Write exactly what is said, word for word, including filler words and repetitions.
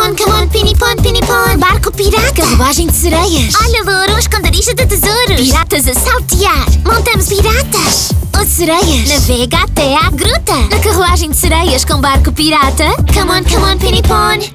on, come on, Pinipon, Pinipon. Barco pirata. Carruagem de sereias. Olha, Louro, um esconderijo de tesouros. Piratas a saltear. Montamos piratas. Ou sereias. Navega até à gruta. Na carruagem de sereias com barco pirata. Come on, come on, Pinipon.